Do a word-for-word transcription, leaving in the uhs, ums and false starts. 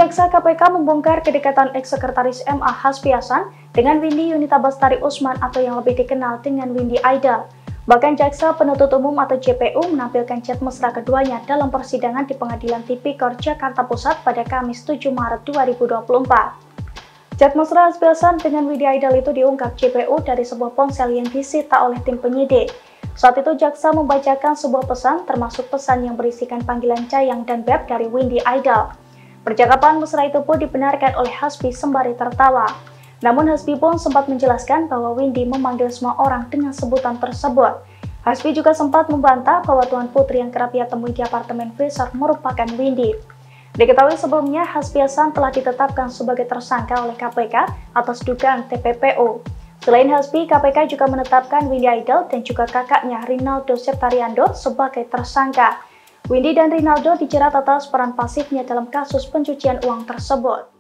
Jaksa K P K membongkar kedekatan ex-sekretaris M A Hasbi Hasan dengan Windy Yunita Bastari Usman atau yang lebih dikenal dengan Windy Idol. Bahkan Jaksa Penuntut Umum atau J P U menampilkan chat mesra keduanya dalam persidangan di Pengadilan Tipikor Jakarta Pusat pada Kamis tujuh Maret dua ribu dua puluh empat. Chat mesra Hasbi Hasan dengan Windy Idol itu diungkap J P U dari sebuah ponsel yang disita oleh tim penyidik. Saat itu Jaksa membacakan sebuah pesan termasuk pesan yang berisikan panggilan Cayang dan Beb dari Windy Idol. Percakapan mesra itu pun dibenarkan oleh Hasbi sembari tertawa. Namun Hasbi pun sempat menjelaskan bahwa Windy memanggil semua orang dengan sebutan tersebut. Hasbi juga sempat membantah bahwa Tuan Putri yang kerap ia temui di apartemen Freezer merupakan Windy. Diketahui sebelumnya Hasbi Hasan telah ditetapkan sebagai tersangka oleh K P K atas dugaan T P P U. Selain Hasbi, K P K juga menetapkan Windy Idol dan juga kakaknya Rinaldo Septariando sebagai tersangka. Windy dan Rinaldo dijerat atas peran pasifnya dalam kasus pencucian uang tersebut.